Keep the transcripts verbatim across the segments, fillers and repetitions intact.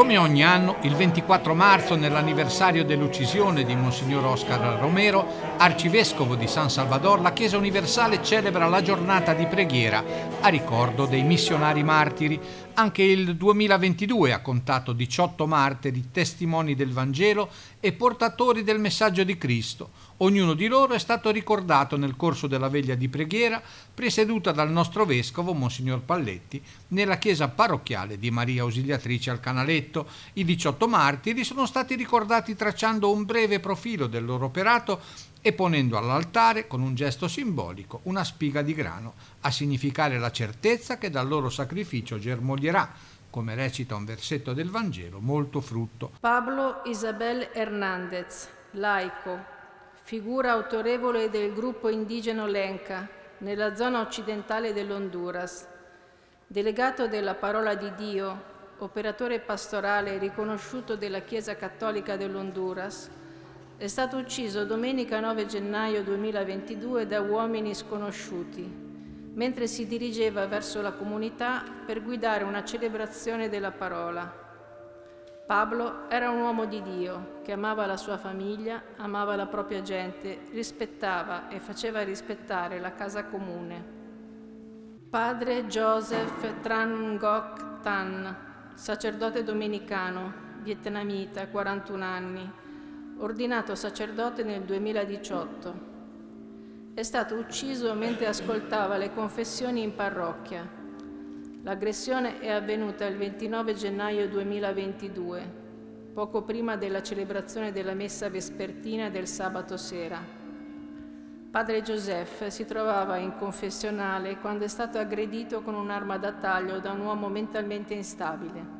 Come ogni anno, il ventiquattro marzo, nell'anniversario dell'uccisione di Monsignor Oscar Romero, arcivescovo di San Salvador, la Chiesa Universale celebra la giornata di preghiera a ricordo dei missionari martiri. Anche il duemilaventidue ha contato diciotto martiri, testimoni del Vangelo e portatori del messaggio di Cristo. Ognuno di loro è stato ricordato nel corso della veglia di preghiera presieduta dal nostro vescovo, Monsignor Palletti, nella chiesa parrocchiale di Maria Ausiliatrice al Canaletto. I diciotto martiri sono stati ricordati tracciando un breve profilo del loro operato e ponendo all'altare, con un gesto simbolico, una spiga di grano, a significare la certezza che dal loro sacrificio germoglierà, come recita un versetto del Vangelo, molto frutto. Pablo Isabel Hernández, laico, figura autorevole del gruppo indigeno Lenca, nella zona occidentale dell'Honduras, delegato della Parola di Dio, operatore pastorale riconosciuto della Chiesa Cattolica dell'Honduras, è stato ucciso domenica nove gennaio duemilaventidue da uomini sconosciuti, mentre si dirigeva verso la comunità per guidare una celebrazione della parola. Pablo era un uomo di Dio che amava la sua famiglia, amava la propria gente, rispettava e faceva rispettare la casa comune. Padre Joseph Tran Ngoc Tan, sacerdote domenicano, vietnamita, quarantuno anni, ordinato sacerdote nel duemiladiciotto. È stato ucciso mentre ascoltava le confessioni in parrocchia. L'aggressione è avvenuta il ventinove gennaio duemilaventidue, poco prima della celebrazione della messa vespertina del sabato sera. Padre Joseph si trovava in confessionale quando è stato aggredito con un'arma da taglio da un uomo mentalmente instabile.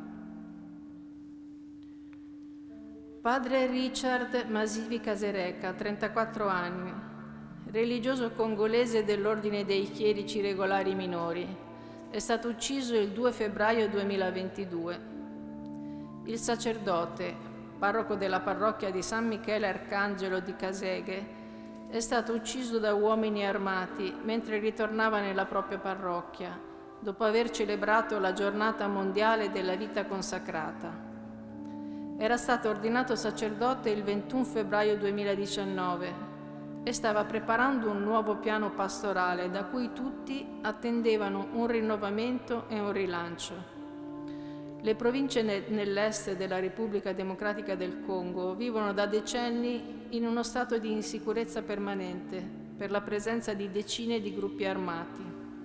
Padre Richard Masivi Kasereka, trentaquattro anni, religioso congolese dell'Ordine dei Chierici Regolari Minori, è stato ucciso il due febbraio duemilaventidue. Il sacerdote, parroco della parrocchia di San Michele Arcangelo di Caseghe, è stato ucciso da uomini armati mentre ritornava nella propria parrocchia, dopo aver celebrato la giornata mondiale della vita consacrata. Era stato ordinato sacerdote il ventuno febbraio duemiladiciannove e stava preparando un nuovo piano pastorale da cui tutti attendevano un rinnovamento e un rilancio. Le province ne- nell'est della Repubblica Democratica del Congo vivono da decenni in uno stato di insicurezza permanente per la presenza di decine di gruppi armati.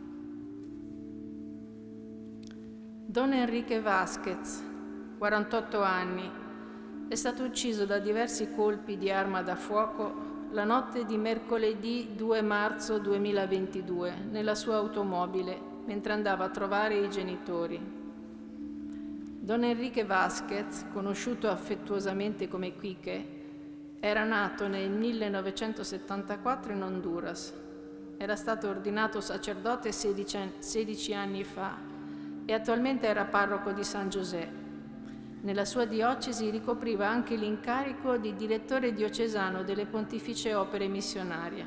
Don Enrique Vázquez, quarantotto anni, è stato ucciso da diversi colpi di arma da fuoco la notte di mercoledì due marzo duemilaventidue nella sua automobile mentre andava a trovare i genitori. Don Enrique Vázquez, conosciuto affettuosamente come Quique, era nato nel millenovecentosettantaquattro in Honduras. Era stato ordinato sacerdote sedici anni fa e attualmente era parroco di San José. Nella sua diocesi ricopriva anche l'incarico di direttore diocesano delle Pontificie Opere Missionarie.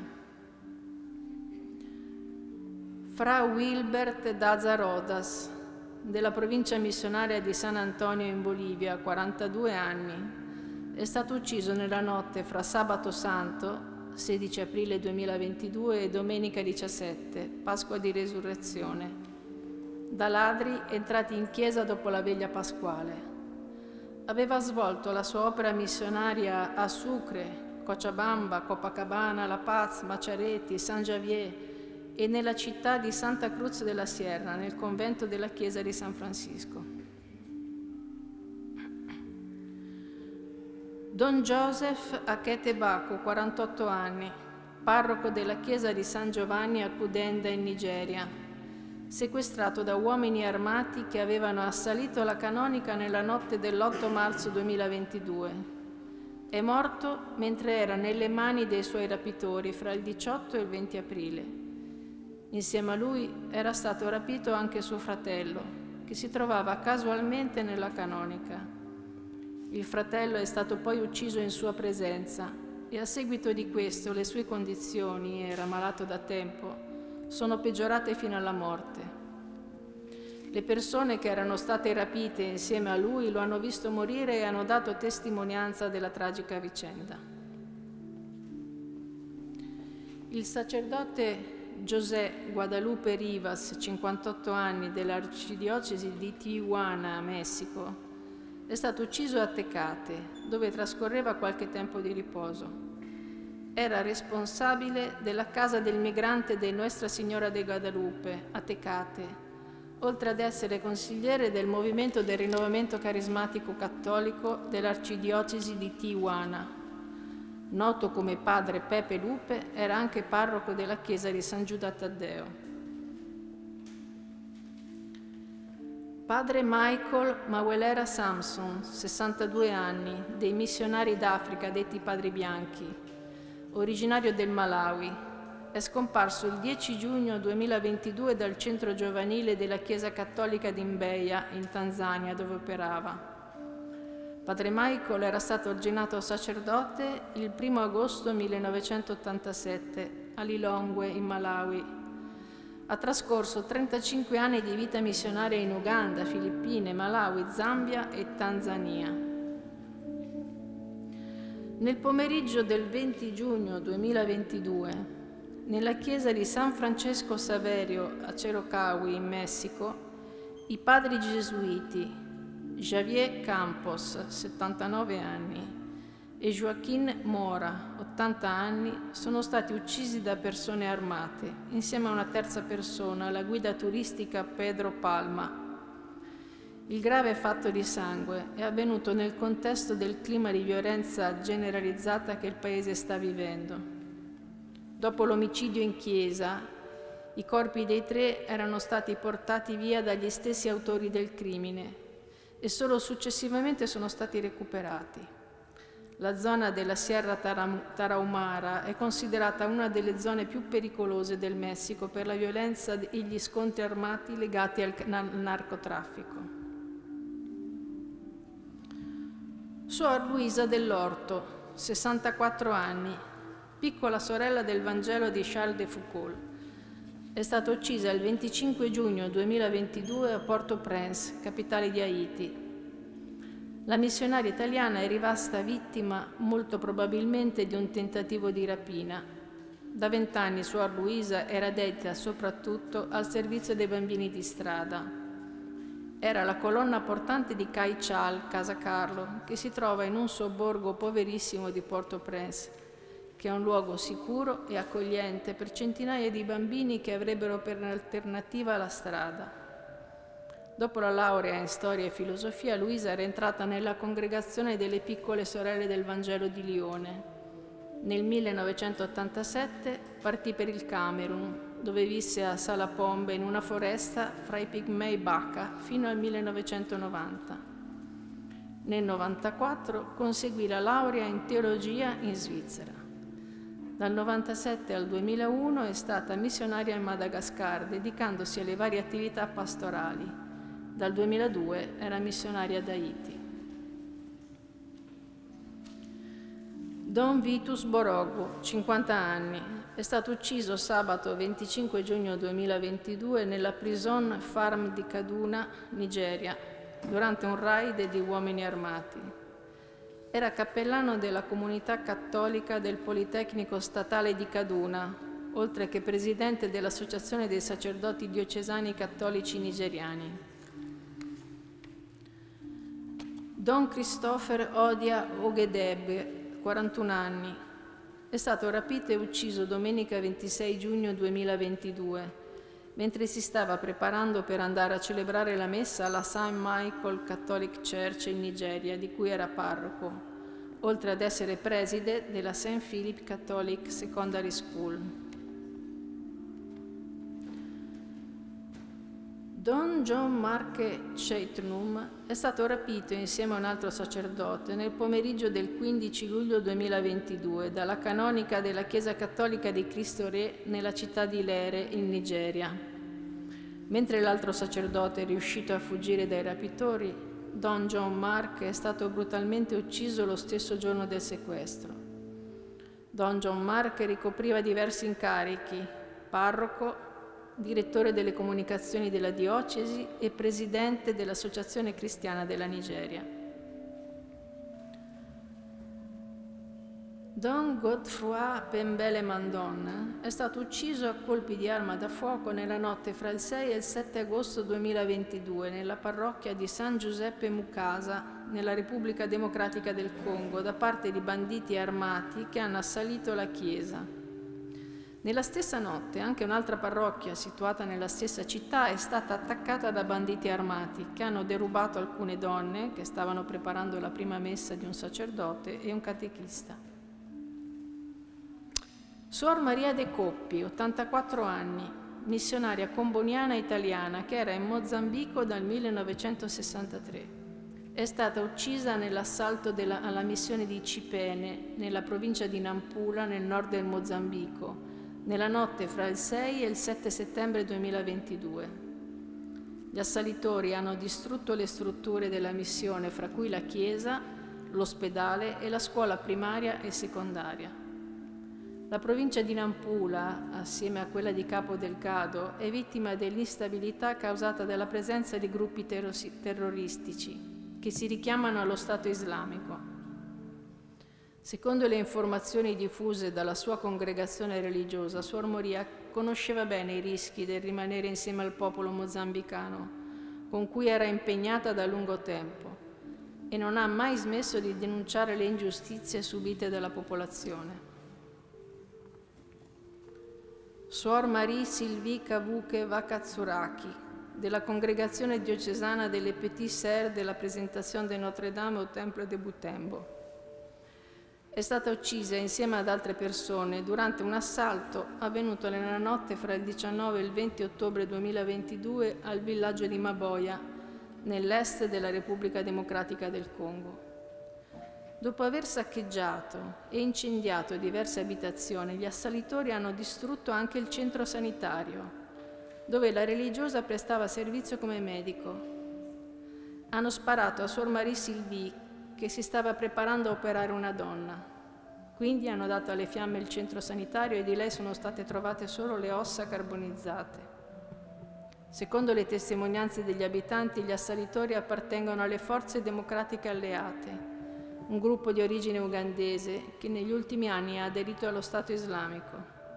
Fra Wilbert Daza Rodas, della provincia missionaria di San Antonio in Bolivia, quarantadue anni, è stato ucciso nella notte fra sabato santo, sedici aprile duemilaventidue, e domenica diciassette, Pasqua di Resurrezione, da ladri entrati in chiesa dopo la veglia pasquale. Aveva svolto la sua opera missionaria a Sucre, Cochabamba, Copacabana, La Paz, Machareti, San Javier e nella città di Santa Cruz de la Sierra, nel convento della chiesa di San Francisco. Don Joseph Akete Bako, quarantotto anni, parroco della chiesa di San Giovanni a Kudenda in Nigeria, sequestrato da uomini armati che avevano assalito la canonica nella notte dell'otto marzo duemilaventidue. È morto mentre era nelle mani dei suoi rapitori fra il diciotto e il venti aprile. Insieme a lui era stato rapito anche suo fratello, che si trovava casualmente nella canonica. Il fratello è stato poi ucciso in sua presenza e a seguito di questo le sue condizioni, era malato da tempo, sono peggiorate fino alla morte. Le persone che erano state rapite insieme a lui lo hanno visto morire e hanno dato testimonianza della tragica vicenda. Il sacerdote José Guadalupe Rivas, cinquantotto anni, dell'arcidiocesi di Tijuana, Messico, è stato ucciso a Tecate, dove trascorreva qualche tempo di riposo. Era responsabile della casa del migrante di Nuestra Signora de Guadalupe, a Tecate, oltre ad essere consigliere del movimento del rinnovamento carismatico cattolico dell'arcidiocesi di Tijuana. Noto come padre Pepe Lupe, era anche parroco della chiesa di San Giuda Taddeo. Padre Michael Mawelera Samson, sessantadue anni, dei missionari d'Africa detti Padri Bianchi, originario del Malawi, è scomparso il dieci giugno duemilaventidue dal centro giovanile della Chiesa Cattolica di Mbeya, in Tanzania, dove operava. Padre Michael era stato ordinato sacerdote il primo agosto millenovecentottantasette a Lilongwe, in Malawi. Ha trascorso trentacinque anni di vita missionaria in Uganda, Filippine, Malawi, Zambia e Tanzania. Nel pomeriggio del venti giugno duemilaventidue, nella chiesa di San Francesco Saverio a Cherocahui, in Messico, i padri gesuiti Javier Campos, settantanove anni, e Joaquín Mora, ottanta anni, sono stati uccisi da persone armate, insieme a una terza persona, la guida turistica Pedro Palma. Il grave fatto di sangue è avvenuto nel contesto del clima di violenza generalizzata che il Paese sta vivendo. Dopo l'omicidio in chiesa, i corpi dei tre erano stati portati via dagli stessi autori del crimine e solo successivamente sono stati recuperati. La zona della Sierra Tarahumara è considerata una delle zone più pericolose del Messico per la violenza e gli scontri armati legati al narcotraffico. Suor Luisa dell'Orto, sessantaquattro anni, piccola sorella del Vangelo di Charles de Foucault, è stata uccisa il venticinque giugno duemilaventidue a Port-au-Prince, capitale di Haiti. La missionaria italiana è rimasta vittima molto probabilmente di un tentativo di rapina. Da vent'anni Suor Luisa era dedita soprattutto al servizio dei bambini di strada. Era la colonna portante di Cai Chal, Casa Carlo, che si trova in un sobborgo poverissimo di Port-au-Prince, che è un luogo sicuro e accogliente per centinaia di bambini che avrebbero per alternativa la strada. Dopo la laurea in storia e filosofia, Luisa era entrata nella congregazione delle piccole sorelle del Vangelo di Lione. Nel millenovecentottantasette partì per il Camerun, dove visse a Salapombe in una foresta fra i pigmei Baka fino al millenovecentonovanta. Nel novantaquattro conseguì la laurea in teologia in Svizzera. Dal novantasette al duemilauno è stata missionaria in Madagascar, dedicandosi alle varie attività pastorali. Dal duemiladue era missionaria ad Haiti. Don Vitus Borogo, cinquanta anni, è stato ucciso sabato venticinque giugno duemilaventidue nella prison farm di Kaduna, Nigeria, durante un raid di uomini armati. Era cappellano della comunità cattolica del Politecnico Statale di Kaduna, oltre che presidente dell'Associazione dei sacerdoti diocesani cattolici nigeriani. Don Christopher Odia Ogedebe, quarantuno anni, è stato rapito e ucciso domenica ventisei giugno duemilaventidue, mentre si stava preparando per andare a celebrare la messa alla Saint Michael Catholic Church in Nigeria, di cui era parroco, oltre ad essere preside della Saint Philip Catholic Secondary School. Don John Mark Chetnum è stato rapito insieme a un altro sacerdote nel pomeriggio del quindici luglio duemilaventidue dalla canonica della Chiesa Cattolica di Cristo Re nella città di Lere, in Nigeria. Mentre l'altro sacerdote è riuscito a fuggire dai rapitori, Don John Mark è stato brutalmente ucciso lo stesso giorno del sequestro. Don John Mark ricopriva diversi incarichi: parroco, direttore delle comunicazioni della diocesi e presidente dell'Associazione Cristiana della Nigeria. Don Godefroy Pembele Mandon è stato ucciso a colpi di arma da fuoco nella notte fra il sei e il sette agosto duemilaventidue nella parrocchia di San Giuseppe Mukasa, nella Repubblica Democratica del Congo, da parte di banditi armati che hanno assalito la chiesa. Nella stessa notte anche un'altra parrocchia situata nella stessa città è stata attaccata da banditi armati che hanno derubato alcune donne che stavano preparando la prima messa di un sacerdote e un catechista. Suor Maria De Coppi, ottantaquattro anni, missionaria comboniana italiana che era in Mozambico dal millenovecentosessantatré. È stata uccisa nell'assalto della, alla missione di Cipene, nella provincia di Nampula, nel nord del Mozambico, nella notte fra il sei e il sette settembre duemilaventidue. Gli assalitori hanno distrutto le strutture della missione, fra cui la chiesa, l'ospedale e la scuola primaria e secondaria. La provincia di Nampula, assieme a quella di Cabo Delgado, è vittima dell'instabilità causata dalla presenza di gruppi terroristici che si richiamano allo Stato islamico. Secondo le informazioni diffuse dalla sua congregazione religiosa, Suor Maria conosceva bene i rischi del rimanere insieme al popolo mozambicano, con cui era impegnata da lungo tempo, e non ha mai smesso di denunciare le ingiustizie subite dalla popolazione. Suor Marie Sylvie Kavuke Vakatsuraki, della congregazione diocesana delle Petites Sœurs della Presentazione de Notre-Dame au Temple de Butembo. È stata uccisa insieme ad altre persone durante un assalto avvenuto nella notte fra il diciannove e il venti ottobre duemilaventidue al villaggio di Maboya, nell'est della Repubblica Democratica del Congo. Dopo aver saccheggiato e incendiato diverse abitazioni, gli assalitori hanno distrutto anche il centro sanitario, dove la religiosa prestava servizio come medico. Hanno sparato a Suor Marie Sylvie, che si stava preparando a operare una donna. Quindi hanno dato alle fiamme il centro sanitario e di lei sono state trovate solo le ossa carbonizzate. Secondo le testimonianze degli abitanti, gli assalitori appartengono alle forze democratiche alleate, un gruppo di origine ugandese che negli ultimi anni ha aderito allo Stato islamico.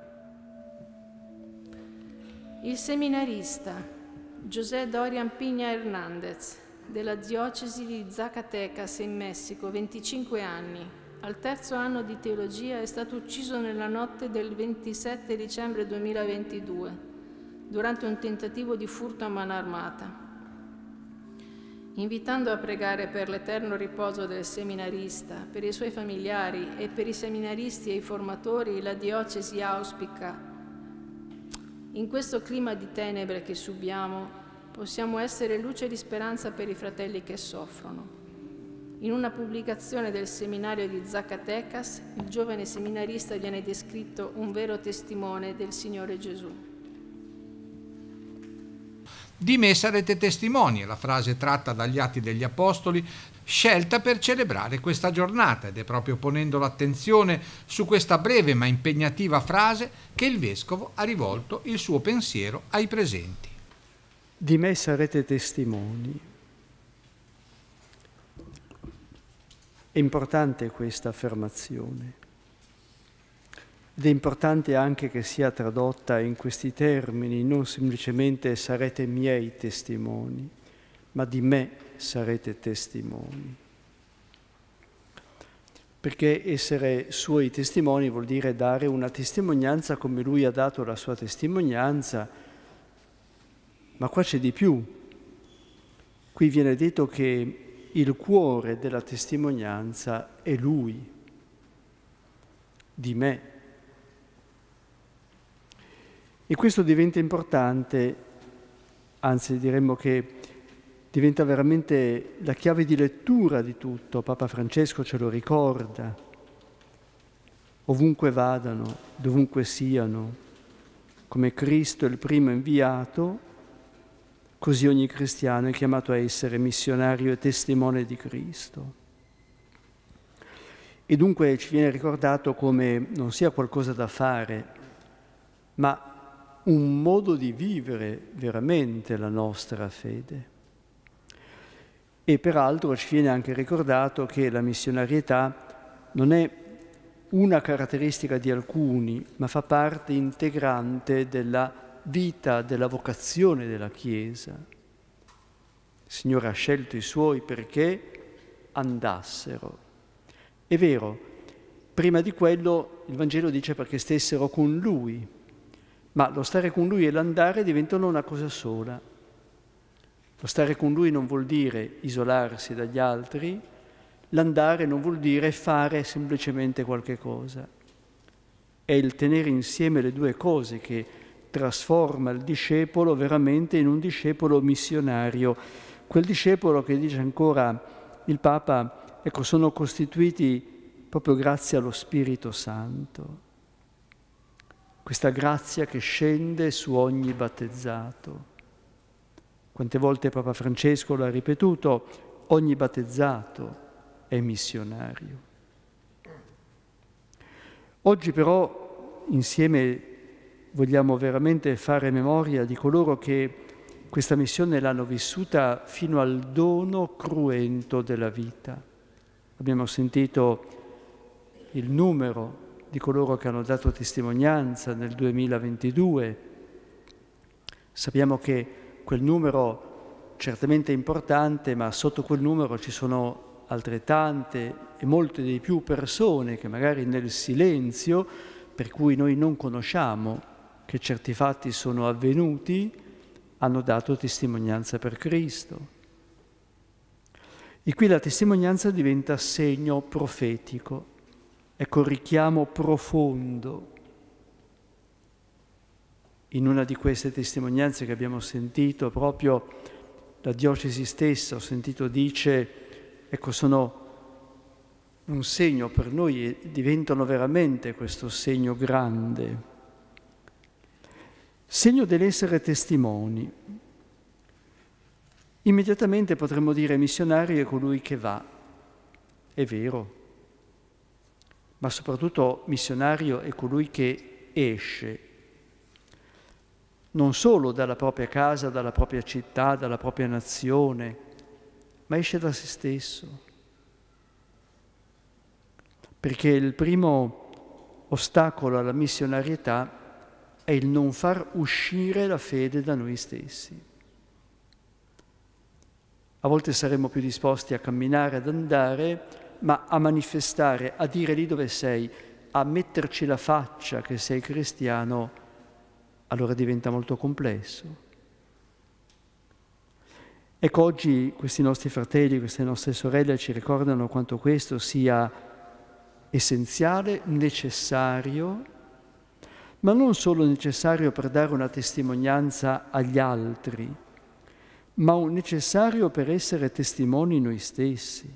Il seminarista José Dorian Piña Hernández, della diocesi di Zacatecas in Messico, venticinque anni, al terzo anno di teologia, è stato ucciso nella notte del ventisette dicembre duemilaventidue, durante un tentativo di furto a mano armata. Invitando a pregare per l'eterno riposo del seminarista, per i suoi familiari e per i seminaristi e i formatori, la diocesi auspica: in questo clima di tenebre che subiamo, possiamo essere luce di speranza per i fratelli che soffrono. In una pubblicazione del seminario di Zacatecas, il giovane seminarista viene descritto un vero testimone del Signore Gesù. Di me sarete testimoni, è la frase tratta dagli Atti degli Apostoli, scelta per celebrare questa giornata, ed è proprio ponendo l'attenzione su questa breve ma impegnativa frase che il Vescovo ha rivolto il suo pensiero ai presenti. Di me sarete testimoni. È importante questa affermazione. Ed è importante anche che sia tradotta in questi termini, non semplicemente sarete miei testimoni, ma di me sarete testimoni. Perché essere suoi testimoni vuol dire dare una testimonianza come lui ha dato la sua testimonianza, ma qua c'è di più. Qui viene detto che il cuore della testimonianza è lui, di me. E questo diventa importante, anzi diremmo che diventa veramente la chiave di lettura di tutto. Papa Francesco ce lo ricorda. Ovunque vadano, dovunque siano, come Cristo è il primo inviato, così ogni cristiano è chiamato a essere missionario e testimone di Cristo. E dunque ci viene ricordato come non sia qualcosa da fare, ma un modo di vivere veramente la nostra fede. E peraltro ci viene anche ricordato che la missionarietà non è una caratteristica di alcuni, ma fa parte integrante della vita, della vocazione della Chiesa. Il Signore ha scelto i Suoi perché andassero. È vero, prima di quello il Vangelo dice perché stessero con Lui, ma lo stare con Lui e l'andare diventano una cosa sola. Lo stare con Lui non vuol dire isolarsi dagli altri, l'andare non vuol dire fare semplicemente qualche cosa. È il tenere insieme le due cose che trasforma il discepolo veramente in un discepolo missionario. Quel discepolo che dice ancora il Papa, ecco, sono costituiti proprio grazie allo Spirito Santo. Questa grazia che scende su ogni battezzato. Quante volte Papa Francesco l'ha ripetuto, ogni battezzato è missionario. Oggi però insieme vogliamo veramente fare memoria di coloro che questa missione l'hanno vissuta fino al dono cruento della vita. Abbiamo sentito il numero di coloro che hanno dato testimonianza nel duemilaventidue. Sappiamo che quel numero certamente importante, ma sotto quel numero ci sono altrettante e molte di più persone che magari nel silenzio, per cui noi non conosciamo che certi fatti sono avvenuti, hanno dato testimonianza per Cristo. E qui la testimonianza diventa segno profetico, ecco, richiamo profondo. In una di queste testimonianze che abbiamo sentito, proprio la diocesi stessa, ho sentito dice, ecco, sono un segno per noi e diventano veramente questo segno grande. Segno dell'essere testimoni. Immediatamente potremmo dire missionario è colui che va, è vero, ma soprattutto missionario è colui che esce, non solo dalla propria casa, dalla propria città, dalla propria nazione, ma esce da se stesso. Perché il primo ostacolo alla missionarietà è il non far uscire la fede da noi stessi. A volte saremmo più disposti a camminare, ad andare, ma a manifestare, a dire lì dove sei, a metterci la faccia che sei cristiano, allora diventa molto complesso. Ecco, oggi questi nostri fratelli, queste nostre sorelle ci ricordano quanto questo sia essenziale, necessario, ma non solo necessario per dare una testimonianza agli altri, ma un necessario per essere testimoni noi stessi.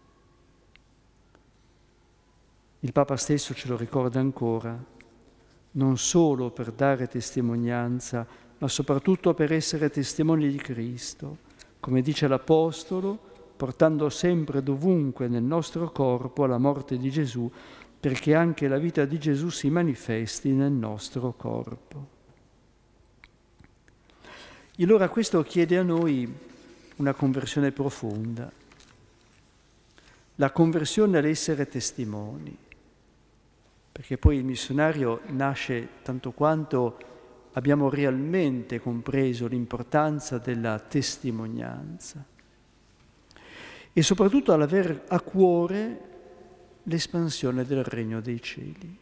Il Papa stesso ce lo ricorda ancora, non solo per dare testimonianza, ma soprattutto per essere testimoni di Cristo, come dice l'Apostolo, portando sempre dovunque nel nostro corpo la morte di Gesù, perché anche la vita di Gesù si manifesti nel nostro corpo. E allora questo chiede a noi una conversione profonda, la conversione all'essere testimoni, perché poi il missionario nasce tanto quanto abbiamo realmente compreso l'importanza della testimonianza e soprattutto all'aver a cuore l'espansione del regno dei cieli.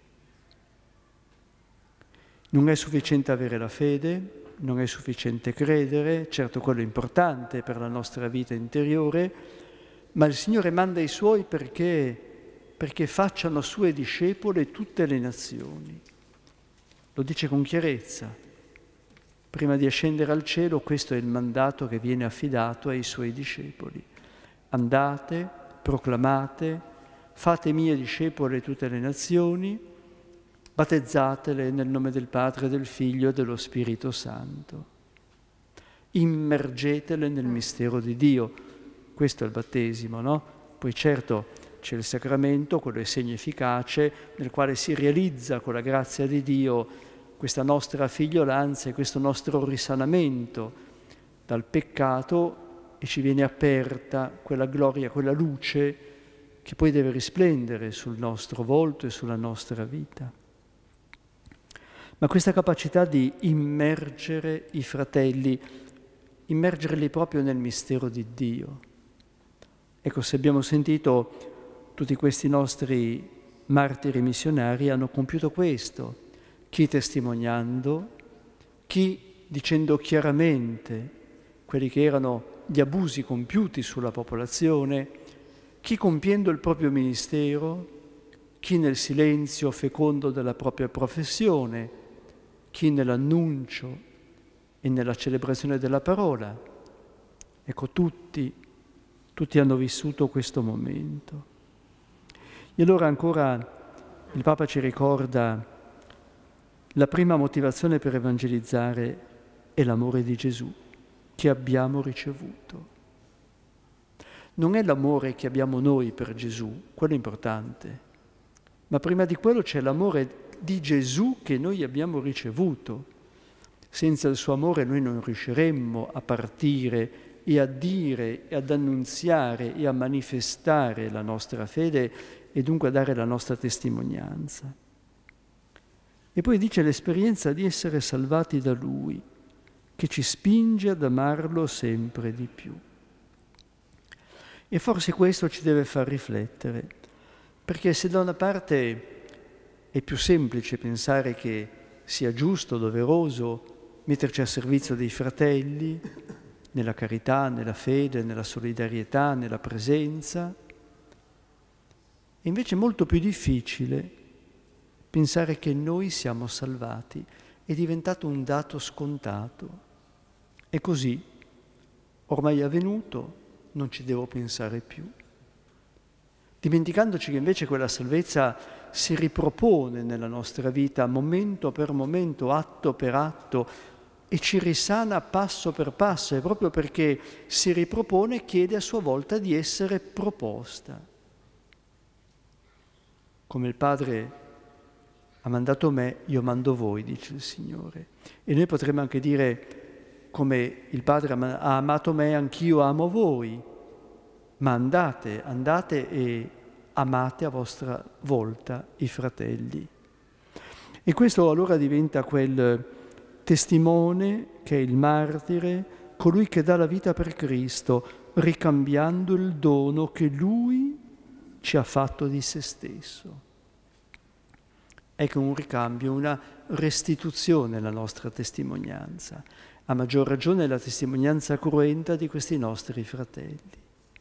Non è sufficiente avere la fede, non è sufficiente credere, certo quello è importante per la nostra vita interiore, ma il Signore manda i Suoi perché, perché facciano Sue discepole tutte le nazioni. Lo dice con chiarezza. Prima di ascendere al cielo, questo è il mandato che viene affidato ai Suoi discepoli. Andate, proclamate, fate mie discepole tutte le nazioni, battezzatele nel nome del Padre, del Figlio e dello Spirito Santo. Immergetele nel mistero di Dio. Questo è il battesimo, no? Poi certo c'è il sacramento, quello è segno efficace, nel quale si realizza con la grazia di Dio questa nostra figliolanza e questo nostro risanamento dal peccato e ci viene aperta quella gloria, quella luce che poi deve risplendere sul nostro volto e sulla nostra vita. Ma questa capacità di immergere i fratelli, immergerli proprio nel mistero di Dio. Ecco, se abbiamo sentito, tutti questi nostri martiri missionari hanno compiuto questo, chi testimoniando, chi dicendo chiaramente quelli che erano gli abusi compiuti sulla popolazione, chi compiendo il proprio ministero, chi nel silenzio fecondo della propria professione, chi nell'annuncio e nella celebrazione della parola. Ecco, tutti, tutti hanno vissuto questo momento. E allora ancora il Papa ci ricorda la prima motivazione per evangelizzare è l'amore di Gesù che abbiamo ricevuto. Non è l'amore che abbiamo noi per Gesù, quello è importante, ma prima di quello c'è l'amore di Gesù che noi abbiamo ricevuto. Senza il suo amore noi non riusciremmo a partire e a dire e ad annunziare e a manifestare la nostra fede e dunque a dare la nostra testimonianza. E poi dice l'esperienza di essere salvati da Lui, che ci spinge ad amarlo sempre di più. E forse questo ci deve far riflettere, perché se da una parte è più semplice pensare che sia giusto, doveroso metterci a servizio dei fratelli, nella carità, nella fede, nella solidarietà, nella presenza, è invece molto più difficile pensare che noi siamo salvati, è diventato un dato scontato. E così, ormai è avvenuto, non ci devo pensare più. Dimenticandoci che invece quella salvezza si ripropone nella nostra vita momento per momento, atto per atto, e ci risana passo per passo, e proprio perché si ripropone chiede a sua volta di essere proposta. Come il Padre ha mandato me, io mando voi, dice il Signore. E noi potremmo anche dire, come il Padre ha amato me, anch'io amo voi, ma andate, andate e amate a vostra volta i fratelli. E questo allora diventa quel testimone che è il martire, colui che dà la vita per Cristo, ricambiando il dono che Lui ci ha fatto di se stesso. Ecco un ricambio, una restituzione alla nostra testimonianza, a maggior ragione la testimonianza cruenta di questi nostri fratelli.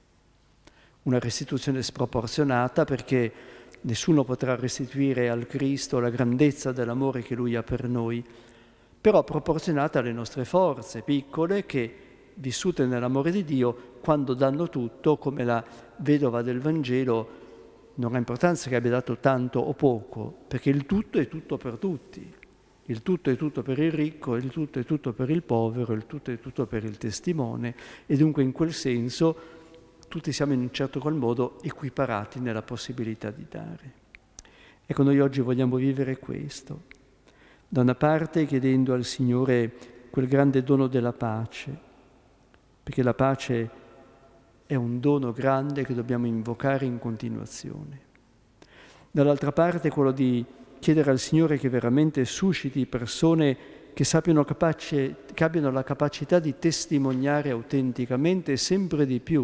Una restituzione sproporzionata perché nessuno potrà restituire al Cristo la grandezza dell'amore che Lui ha per noi, però proporzionata alle nostre forze piccole che, vissute nell'amore di Dio, quando danno tutto, come la vedova del Vangelo, non ha importanza che abbia dato tanto o poco, perché il tutto è tutto per tutti. Il tutto è tutto per il ricco, il tutto è tutto per il povero, il tutto è tutto per il testimone, e dunque in quel senso tutti siamo in un certo qual modo equiparati nella possibilità di dare. Ecco, noi oggi vogliamo vivere questo. Da una parte chiedendo al Signore quel grande dono della pace, perché la pace è un dono grande che dobbiamo invocare in continuazione. Dall'altra parte quello di chiedere al Signore che veramente susciti persone che sappiano capace, che abbiano la capacità di testimoniare autenticamente sempre di più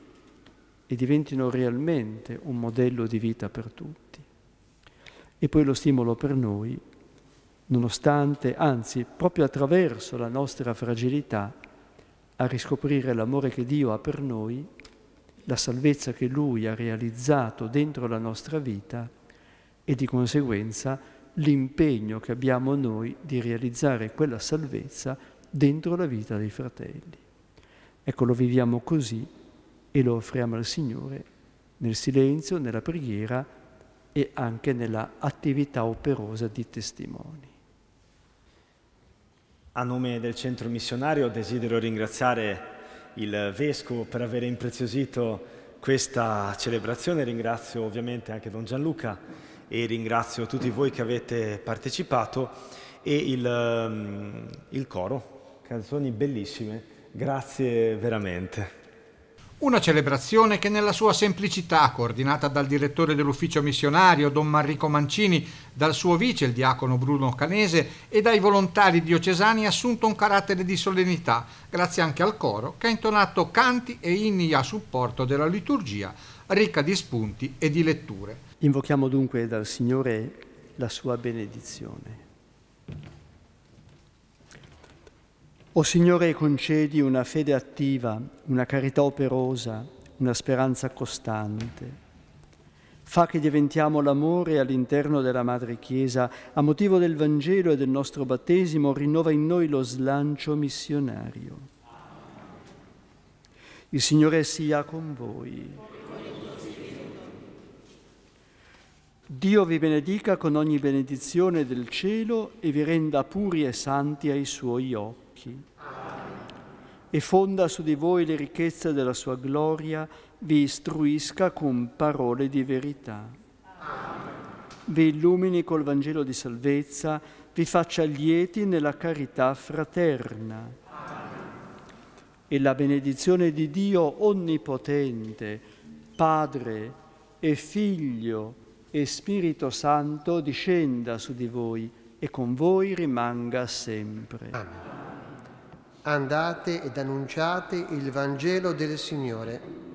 e diventino realmente un modello di vita per tutti. E poi lo stimolo per noi, nonostante, anzi, proprio attraverso la nostra fragilità, a riscoprire l'amore che Dio ha per noi, la salvezza che Lui ha realizzato dentro la nostra vita e di conseguenza l'impegno che abbiamo noi di realizzare quella salvezza dentro la vita dei fratelli. Ecco, lo viviamo così e lo offriamo al Signore nel silenzio, nella preghiera e anche nella attività operosa di testimoni. A nome del Centro Missionario desidero ringraziare il Vescovo per aver impreziosito questa celebrazione, ringrazio ovviamente anche Don Gianluca e ringrazio tutti voi che avete partecipato e il, um, il coro, canzoni bellissime, grazie veramente. Una celebrazione che nella sua semplicità, coordinata dal direttore dell'ufficio missionario Don Manrico Mancini, dal suo vice il diacono Bruno Canese e dai volontari diocesani ha assunto un carattere di solennità, grazie anche al coro che ha intonato canti e inni a supporto della liturgia, ricca di spunti e di letture. Invochiamo dunque dal Signore la sua benedizione. O Signore, concedi una fede attiva, una carità operosa, una speranza costante. Fa che diventiamo l'amore all'interno della Madre Chiesa, a motivo del Vangelo e del nostro battesimo, rinnova in noi lo slancio missionario. Il Signore sia con voi. Dio vi benedica con ogni benedizione del cielo e vi renda puri e santi ai suoi occhi. E fonda su di voi le ricchezze della sua gloria, vi istruisca con parole di verità. Vi illumini col Vangelo di salvezza, vi faccia lieti nella carità fraterna. E la benedizione di Dio Onnipotente, Padre e Figlio e Spirito Santo discenda su di voi e con voi rimanga sempre. Amen. Andate ed annunciate il Vangelo del Signore.